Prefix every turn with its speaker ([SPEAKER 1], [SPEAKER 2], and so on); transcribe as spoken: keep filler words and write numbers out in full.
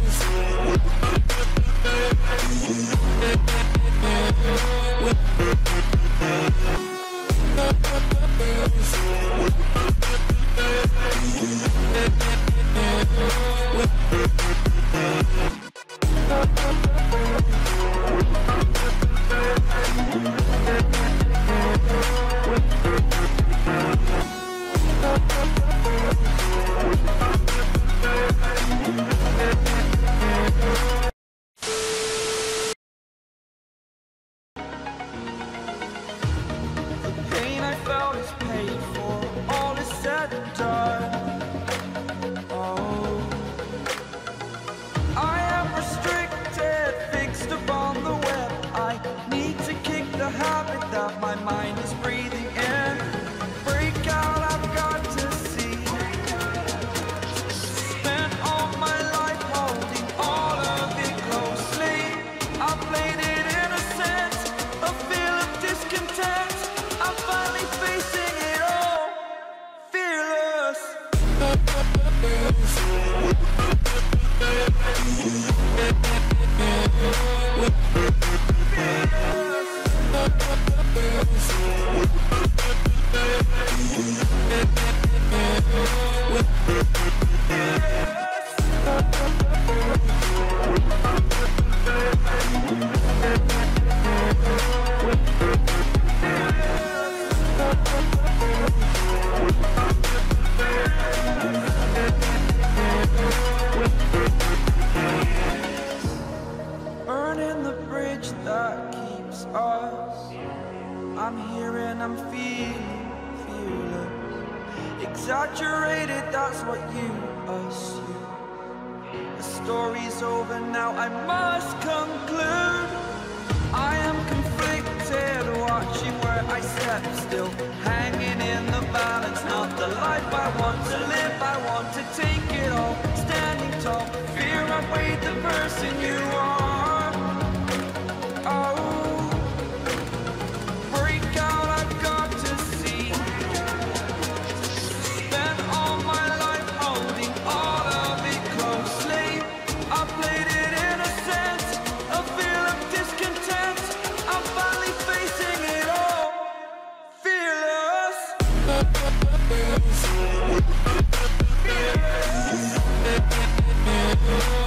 [SPEAKER 1] Exaggerated, that's what you assume. The story's over now, I must conclude. I am conflicted, watching where I step still, hanging in the balance. Not the life I want to live, I want to take it all. Standing tall, fear outweighed the person you are. Oh, break out, I've got to see. Spent all my life holding all of it closely. I played it innocent, a feel of discontent. I'm finally facing it all, fearless. Fearless.